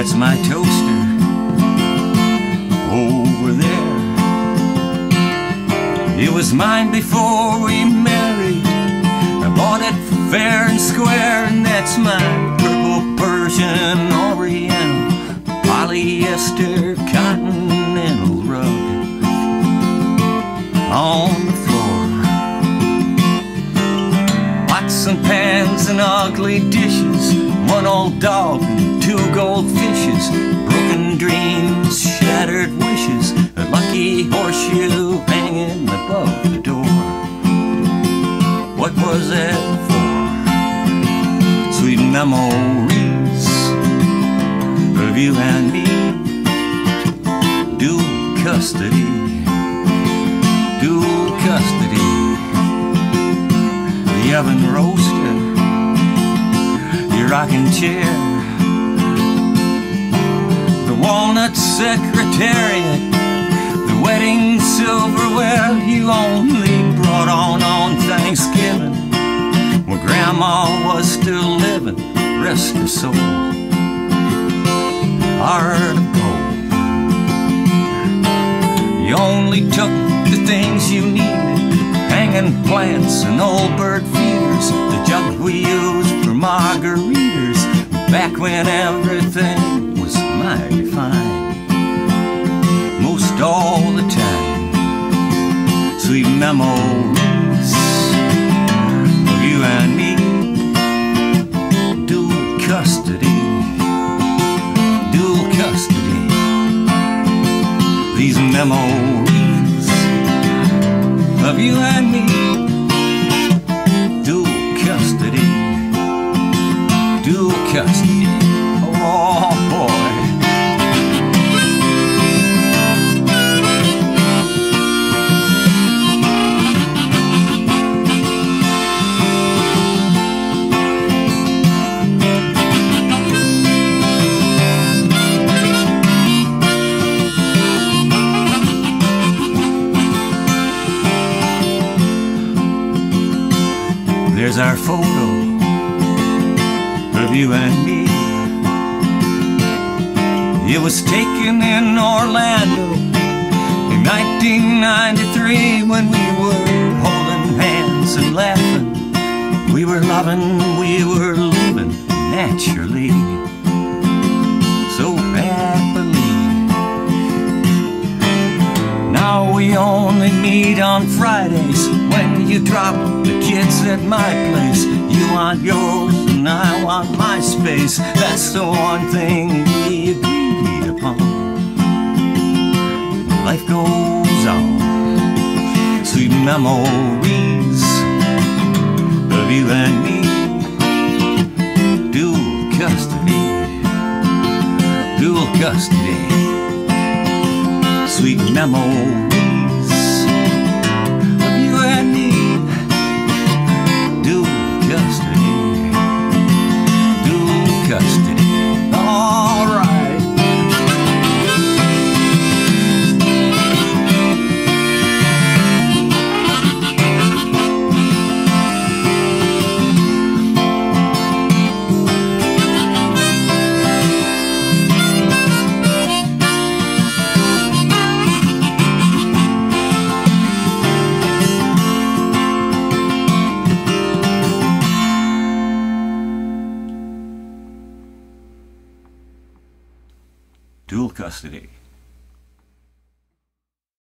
That's my toaster over there. It was mine before we married. I bought it fair and square, and that's my purple Persian Oriental polyester continental rug on the floor. Pots and pans and ugly dishes, one old dog and two goldfishes, broken dreams, shattered wishes, a lucky horseshoe hanging above the door. What was that for? Sweet memories of you and me. Dual custody, dual custody. The oven roaster, your rocking chair, the walnut secretariat, the wedding silverware you only brought on Thanksgiving, when Grandma was still living, rest her soul. Heart of gold. You only took the things you needed, hanging plants and old bird feeders, the jug we used for margaritas, back when everything was mighty fine. Most all the time, sweet memories of you and me. Dual custody, dual custody. These memories of you and me. Dual custody, dual custody. Oh boy. There's our photo of you and me. It was taken in Orlando in 1993, when we were holding hands and laughing. We were loving, we were living naturally, so happily. Now we only meet on Fridays, when you drop the kids at my place. You want yours and I want my space. That's the one thing we agreed upon. Life goes on. Sweet memories of you and me. Dual custody, dual custody. Sweet memories of you and me. Dual custody, dual custody. All right. Dual custody.